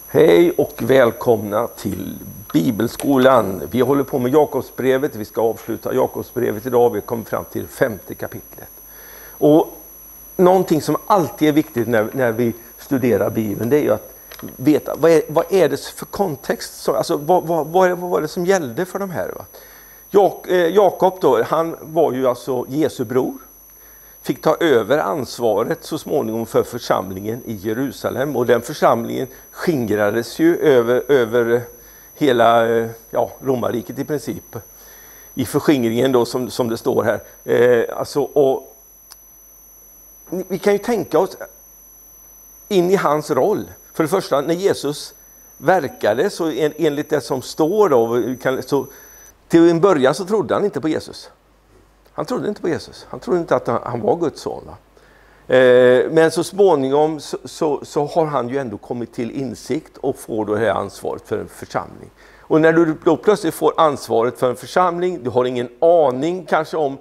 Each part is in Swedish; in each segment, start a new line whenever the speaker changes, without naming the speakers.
Hej och välkomna till Bibelskolan. Vi håller på med Jakobsbrevet. Vi ska avsluta Jakobsbrevet idag. Vi kommer fram till 5:e kapitlet. Och någonting som alltid är viktigt när vi studerar Bibeln, det är ju att veta vad är det för kontext. Alltså, vad var det som gällde för de här? Va? Jakob då, han var ju alltså Jesu bror. Fick ta över ansvaret så småningom för församlingen i Jerusalem. Och den församlingen skingrades ju över hela romarriket i princip. I förskingringen då som det står här. Och vi kan ju tänka oss in i hans roll. För det första, när Jesus verkade, så enligt det som står då, så till en början så trodde han inte på Jesus. Han trodde inte på Jesus. Han trodde inte att han var Guds son. Va? Men så småningom så har han ju ändå kommit till insikt och får då det här ansvaret för en församling. Och när du då plötsligt får ansvaret för en församling, du har ingen aning kanske om,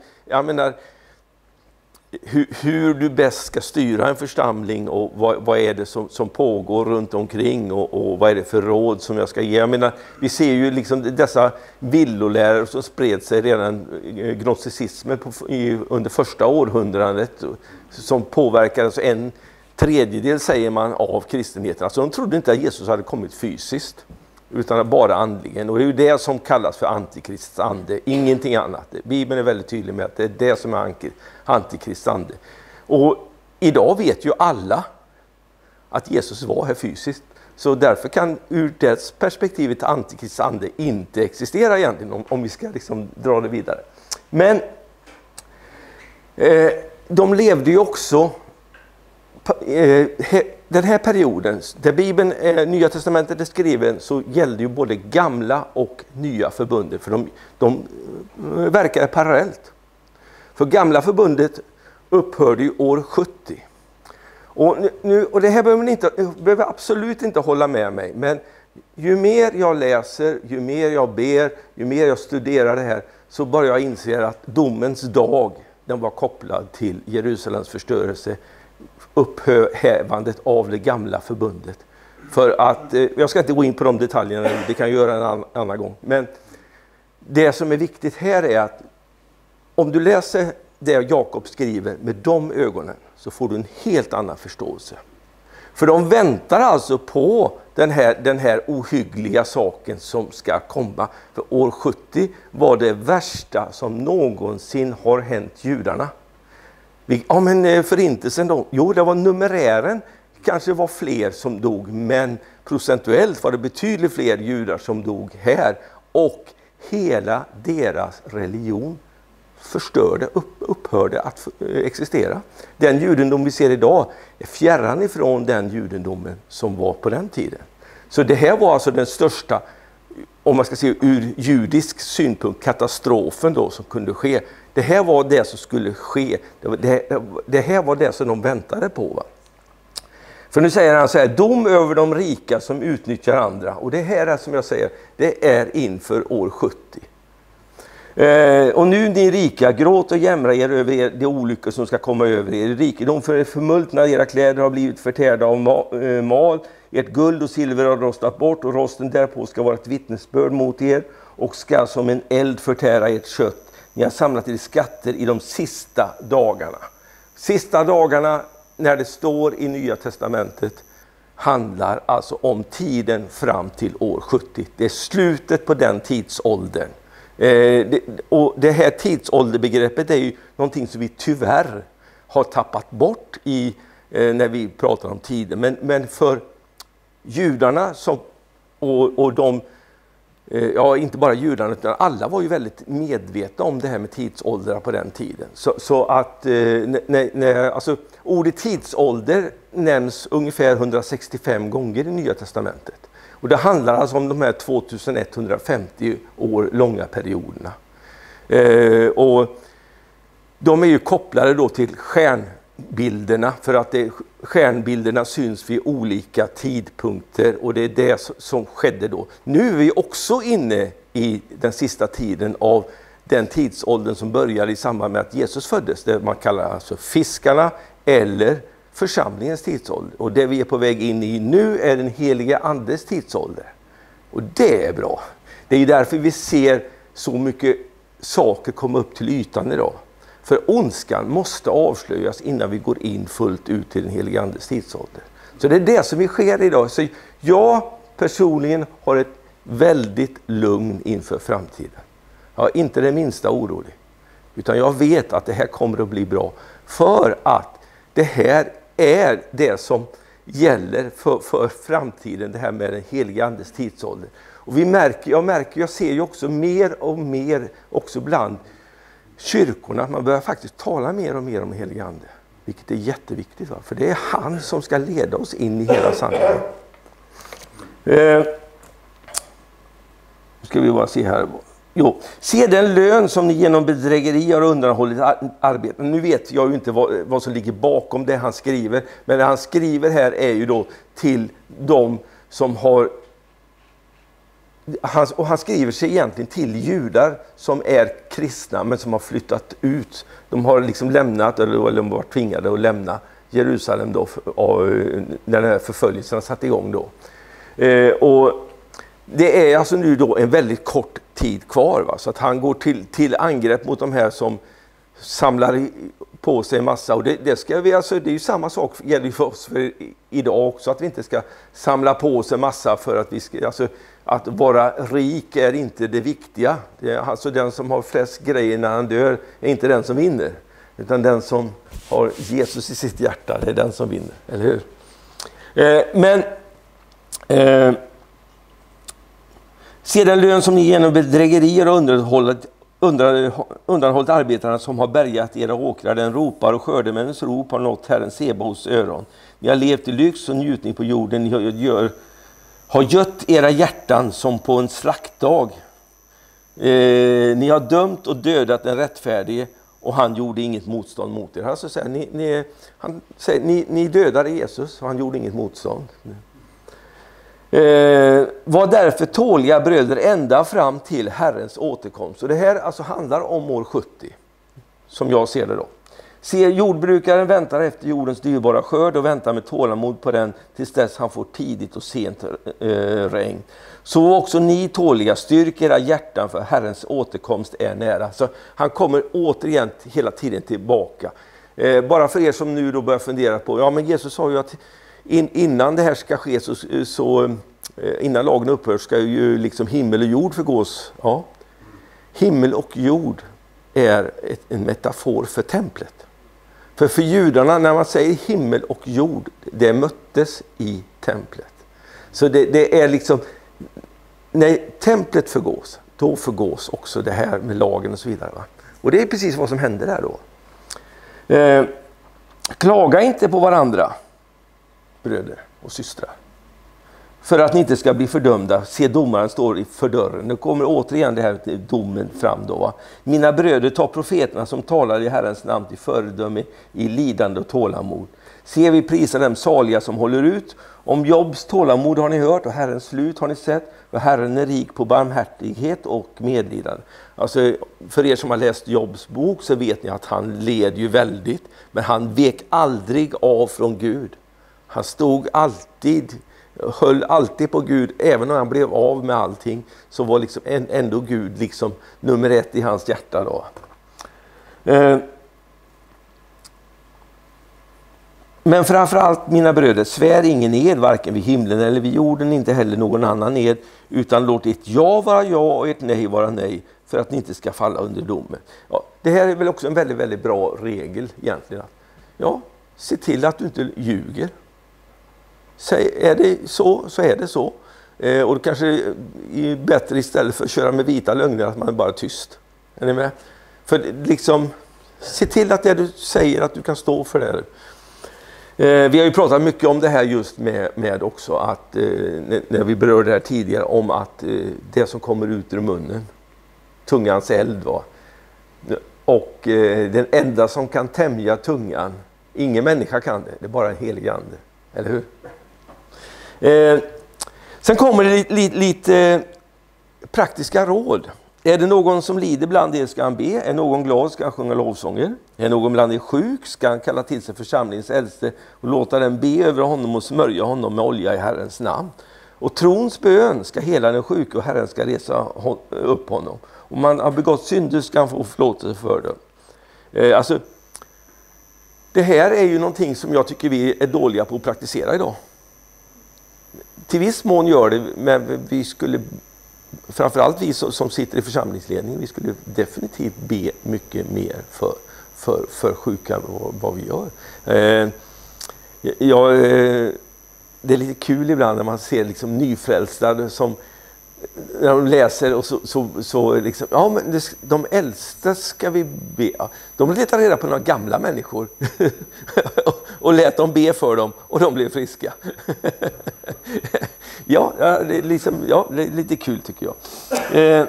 hur du bäst ska styra en församling och vad är det som pågår runt omkring och vad är det för råd som jag ska ge. Vi ser ju liksom dessa villolärare som spred sig redan gnosticismen under första århundradet som påverkade alltså 1/3 säger man av kristenheten. Alltså de trodde inte att Jesus hade kommit fysiskt utan bara andligen. Och det är ju det som kallas för antikrists ande, ingenting annat. Bibeln är väldigt tydlig med att det är det som är antikrists ande. Och idag vet ju alla att Jesus var här fysiskt. Så därför kan ur det perspektivet antikrists ande inte existera egentligen, om vi ska liksom dra det vidare. Men de levde ju också den här perioden, där Bibeln, Nya testamentet är skriven, så gällde ju både gamla och nya förbundet. För de verkar parallellt. För gamla förbundet upphörde ju år 70. Och det här behöver absolut inte hålla med mig. Men ju mer jag läser, ju mer jag ber, ju mer jag studerar det här, så börjar jag inse att domens dag, den var kopplad till Jerusalems förstörelse, upphävandet av det gamla förbundet. För att, jag ska inte gå in på de detaljerna, det kan jag göra en annan gång. Men det som är viktigt här är att om du läser det Jakob skriver med de ögonen, så får du en helt annan förståelse. För de väntar alltså på den här ohyggliga saken som ska komma. För år 70 var det värsta som någonsin har hänt judarna. Ja, men förintelsen då? Jo, det var numerären. Kanske var fler som dog, men procentuellt var det betydligt fler judar som dog här. Och hela deras religion upphörde att existera. Den judendom vi ser idag är fjärran ifrån den judendomen som var på den tiden. Så det här var alltså den största, om man ska se ur judisk synpunkt, katastrofen då som kunde ske. Det här var det som skulle ske. Det här var det som de väntade på. Va? För nu säger han så här: dom över de rika som utnyttjar andra. Och det här är som jag säger, det är inför år 70. Och nu ni rika, gråt och jämra er över de olyckor som ska komma över er. Rikedom för förmultna, era kläder har blivit förtärda av mal. Ert guld och silver har rostat bort, och rosten därpå ska vara ett vittnesbörd mot er och ska som en eld förtära ert kött. Ni har samlat er skatter i de sista dagarna. Sista dagarna, när det står i Nya testamentet, handlar alltså om tiden fram till år 70. Det är slutet på den tidsåldern. Och det här tidsålderbegreppet är ju någonting som vi tyvärr har tappat bort när vi pratar om tiden. Men för judarna och de, inte bara judarna utan alla var ju väldigt medvetna om det här med tidsåldrar på den tiden. Så att alltså, ordet tidsålder nämns ungefär 165 gånger i Nya testamentet. Och det handlar alltså om de här 2150 år långa perioderna. Och de är ju kopplade då till stjärnbilderna, för att stjärnbilderna syns vid olika tidpunkter, och det är det som skedde då. Nu är vi också inne i den sista tiden av den tidsåldern som började i samband med att Jesus föddes. Det man kallar alltså fiskarna eller församlingens tidsålder. Och det vi är på väg in i nu är den heliga andes tidsålder. Och det är bra. Det är ju därför vi ser så mycket saker komma upp till ytan idag. För ondskan måste avslöjas innan vi går in fullt ut till den heliga andes tidsålder. Så det är det som sker idag. Så jag personligen har ett väldigt lugn inför framtiden. Jag är inte det minsta orolig. Utan jag vet att det här kommer att bli bra. För att det här är det som gäller för framtiden. Det här med den heliga andes tidsålder. Och jag ser ju också mer och mer också bland kyrkorna. Man börjar faktiskt tala mer och mer om heliga ande. Vilket är jätteviktigt. Va? För det är han som ska leda oss in i hela sanningen. Nu ska vi bara se här. Jo, se den lön som ni genom bedrägeri har undanhållit arbete. Nu vet jag ju inte vad som ligger bakom det han skriver. Men det han skriver här är ju då till de som har... Han skriver sig egentligen till judar som är kristna men som har flyttat ut. De har liksom lämnat, eller de var tvingade att lämna Jerusalem då, när den här förföljelsen satt igång då. Och det är alltså nu då en väldigt kort tid kvar. Va? Så att han går till angrepp mot de här som samlar på sig en massa. Och det ska vi alltså, det är ju samma sak gäller för oss för idag också. Att vi inte ska samla på oss en massa för att vi ska... Alltså, att vara rik är inte det viktiga. Det är alltså den som har flest grejer när han dör är inte den som vinner. Utan den som har Jesus i sitt hjärta, det är den som vinner. Eller hur? Se den lön som ni genom bedrägerier och undanhållit arbetarna som har bärgat era åkrar. Den ropar och skördemännens rop har nått Herren Sebaots öron. Ni har levt i lyx och njutning på jorden. Ni har gött era hjärtan som på en slaktdag. Ni har dömt och dödat den rättfärdige och han gjorde inget motstånd mot er. Alltså säger, ni dödade Jesus och han gjorde inget motstånd. Var därför tåliga bröder ända fram till Herrens återkomst. Och det här alltså handlar om år 70, som jag ser det då. Se, jordbrukaren väntar efter jordens dyrbara skörd och väntar med tålamod på den tills dess han får tidigt och sent regn. Så också ni tåliga, styrk era hjärtan för Herrens återkomst är nära. Så han kommer återigen hela tiden tillbaka. Bara för er som nu då börjar fundera på, ja men Jesus sa ju att innan det här ska ske så innan lagen upphör ska ju liksom himmel och jord förgås. Ja. Himmel och jord är en metafor för templet. För judarna, när man säger himmel och jord, det möttes i templet. Så det är liksom, när templet förgås, då förgås också det här med lagen och så vidare. Va? Och det är precis vad som händer där då. Klaga inte på varandra, bröder och systrar. För att ni inte ska bli fördömda. Se, domaren står för dörren. Nu kommer återigen det här domen fram då. Va? Mina bröder, ta profeterna som talar i Herrens namn till föredöme i lidande och tålamod. Se, vi prisar dem saliga som håller ut. Om Jobs tålamod har ni hört och Herrens slut har ni sett. För Herren är rik på barmhärtighet och medlidande. Alltså, för er som har läst Jobs bok så vet ni att han led ju väldigt. Men han vek aldrig av från Gud. Han höll alltid på Gud, även om han blev av med allting, så var liksom ändå Gud liksom nummer 1 i hans hjärta då. Men framförallt, mina bröder, svär ingen ed, varken vid himlen eller vid jorden, inte heller någon annan ed, utan låt ert ja vara ja och ert nej vara nej, för att ni inte ska falla under domen. Ja, det här är väl också en väldigt, väldigt bra regel egentligen. Ja, se till att du inte ljuger. Är det så är det så. Och det kanske är bättre istället för att köra med vita lögner att man är bara tyst. Är ni med? För liksom, se till att det du säger att du kan stå för det. Vi har ju pratat mycket om det här just med också att när vi berörde det här tidigare om att det som kommer ut ur munnen, tungans eld va. Och den enda som kan tämja tungan, ingen människa kan det är bara en helig ande. Eller hur? Sen kommer det lite praktiska råd Är det någon som lider bland er ska han be. Är någon glad ska han sjunga lovsånger. Är någon bland er sjuk ska han kalla till sig församlingens äldste och låta den be över honom och smörja honom med olja i Herrens namn. Och trons bön ska hela den sjuka och Herren ska resa upp honom. Om man har begått synder ska han få förlåtelse för det. Alltså, det här är ju någonting som jag tycker vi är dåliga på att praktisera idag. Till viss mån gör det, men vi skulle, framförallt vi som sitter i församlingsledningen, vi skulle definitivt be mycket mer för sjuka vad vi gör. Det är lite kul ibland när man ser liksom nyfrälstade som när de läser och så liksom, ja men de äldsta ska vi be. De letar reda på några gamla människor och lät dem be för dem och de blev friska. Ja, det är liksom, ja, det är lite kul tycker jag.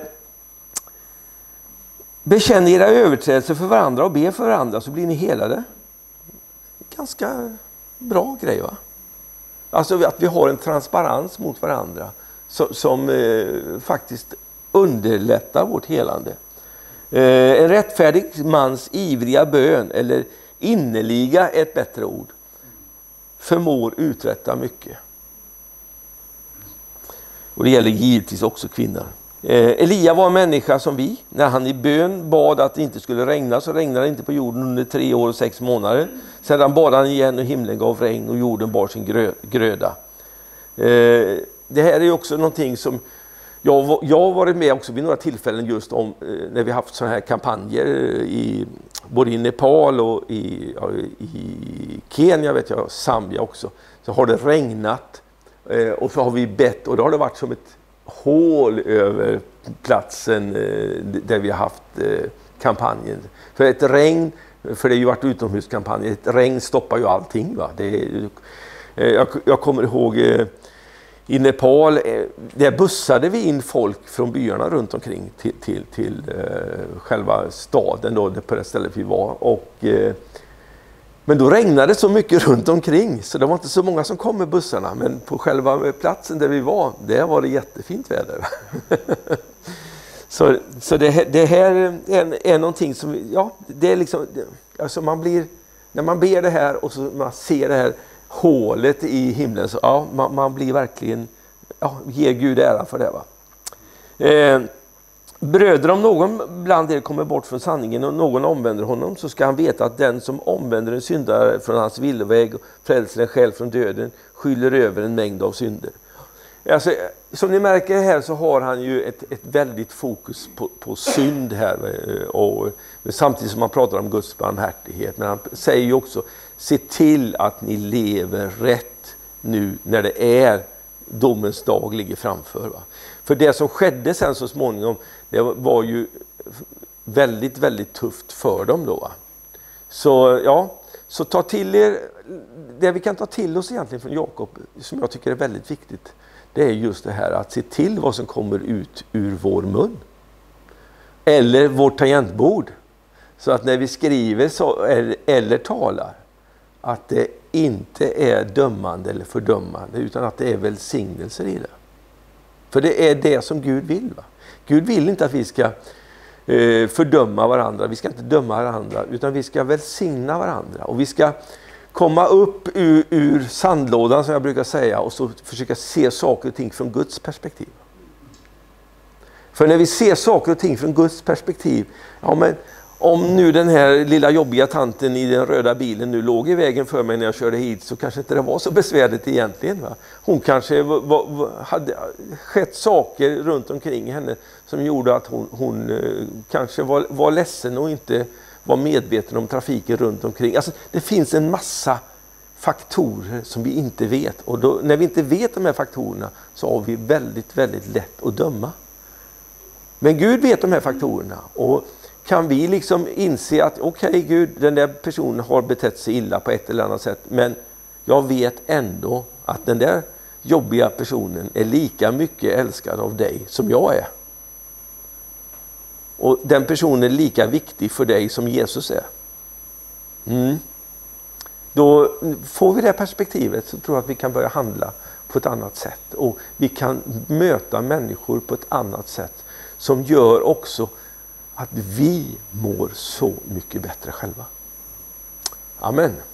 Bekänn era överträdelser för varandra och be för varandra så blir ni helade. Ganska bra grej, va? Alltså att vi har en transparens mot varandra som faktiskt underlättar vårt helande. En rättfärdig mans ivriga bön, eller innerliga är ett bättre ord, förmår uträtta mycket. Och det gäller givetvis också kvinnor. Elia var en människa som vi. När han i bön bad att det inte skulle regna så regnade det inte på jorden under 3 år och 6 månader. Sedan bad han igen och himlen gav regn och jorden bar sin gröda. Det här är också någonting som jag har varit med också vid några tillfällen just om när vi haft sådana här kampanjer både i Nepal och i Kenya, vet jag, Zambia också. Så har det regnat och så har vi bett och då har det varit som ett hål över platsen där vi har haft kampanjen. För ett regn, för det har ju varit utomhuskampanjer, ett regn stoppar ju allting, va? Jag kommer ihåg i Nepal, där bussade vi in folk från byarna runt omkring till själva staden då, på det stället vi var. Men då regnade det så mycket runt omkring så det var inte så många som kom med bussarna. Men på själva platsen där vi var, där var det jättefint väder. så det här är någonting som, ja, det är liksom, alltså man blir, när man ber det här och så man ser det här hålet i himlen så ja, man blir verkligen, ja, ger Gud ära för det, va. Bröder, om någon bland er kommer bort från sanningen och någon omvänder honom så ska han veta att den som omvänder en syndare från hans villoväg och frälser en själ från döden skyller över en mängd av synder. Alltså, som ni märker här så har han ju ett väldigt fokus på synd här och samtidigt som han pratar om Guds barmhärtighet, men han säger ju också se till att ni lever rätt nu när det är domens dag ligger framför, va? För det som skedde sen så småningom, det var ju väldigt, väldigt tufft för dem då, va? Så ja, så ta till er, det vi kan ta till oss egentligen från Jakob, som jag tycker är väldigt viktigt, det är just det här att se till vad som kommer ut ur vår mun. Eller vårt tangentbord. Så att när vi skriver så, eller talar, att det inte är dömande eller fördömande, utan att det är välsignelser i det. För det är det som Gud vill, va? Gud vill inte att vi ska fördöma varandra, vi ska inte döma varandra, utan vi ska välsigna varandra. Och vi ska komma upp ur sandlådan, som jag brukar säga, och så försöka se saker och ting från Guds perspektiv. För när vi ser saker och ting från Guds perspektiv, ja men om nu den här lilla jobbiga tanten i den röda bilen nu låg i vägen för mig när jag körde hit, så kanske inte det var så besvärligt egentligen, va? Hon kanske hade skett saker runt omkring henne som gjorde att hon kanske var ledsen och inte var medveten om trafiken runt omkring. Alltså, det finns en massa faktorer som vi inte vet. Och då, när vi inte vet de här faktorerna så har vi väldigt, väldigt lätt att döma. Men Gud vet de här faktorerna. Och kan vi liksom inse att okej, Gud, den där personen har betett sig illa på ett eller annat sätt. Men jag vet ändå att den där jobbiga personen är lika mycket älskad av dig som jag är. Och den personen är lika viktig för dig som Jesus är. Då får vi det perspektivet, så tror jag att vi kan börja handla på ett annat sätt. Och vi kan möta människor på ett annat sätt. som gör också att vi mår så mycket bättre själva. Amen.